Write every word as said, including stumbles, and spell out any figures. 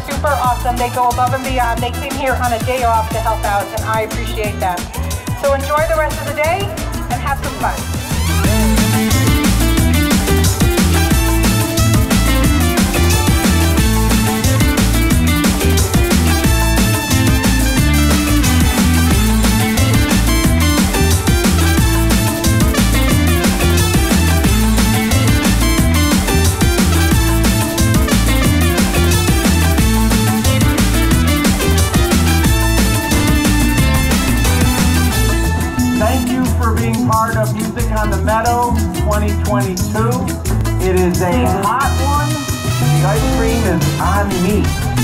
super awesome. They go above and beyond. They came here on a day off to help out, and I appreciate that. So enjoy the rest of the day and have some fun. Thank you for being part of Music on the Meadow twenty twenty-two. It is a hot one. The ice cream is on me.